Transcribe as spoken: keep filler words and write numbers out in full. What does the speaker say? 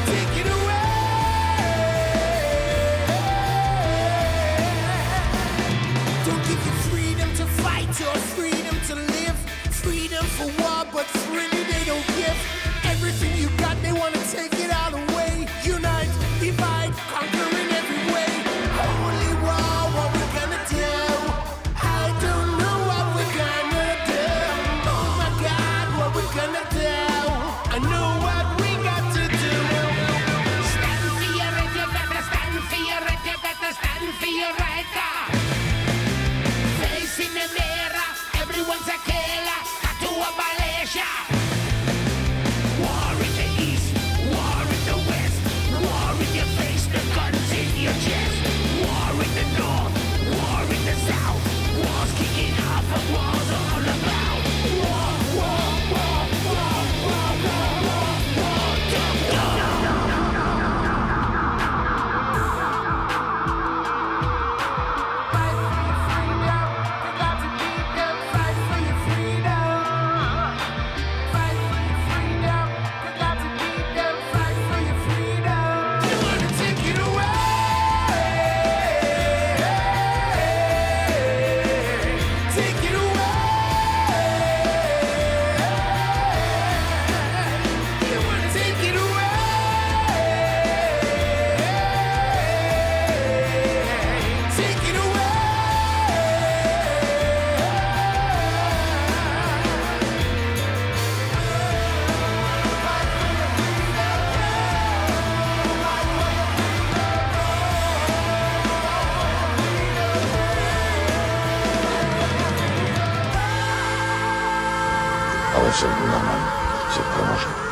Take it away. Don't give you freedom to fight or freedom to live. Freedom for war, but freely they don't give. Everything you got, they wanna take it all away. Unite, divide, conquer in every way. Holy war, what we gonna do? I don't know what we're gonna do. Oh my God, what we gonna do? I know what we got to do. Stand for your right, you better stand for your right, you better stand for your right. Face in the mirror, everyone's a killer. Got to abolish ya. War in the east, war in the west, war in your face, the guns in your chest. War in the north, war in the south, war's kicking off and war's all about. War, war, war, war, war, war, war, war, don't go. Fight for your freedom, fight for your freedom. You got to beat them, fight for your freedom. You wanna take it away, take it away. You wanna take it away, take it away. Але все буде нормально, все переможе.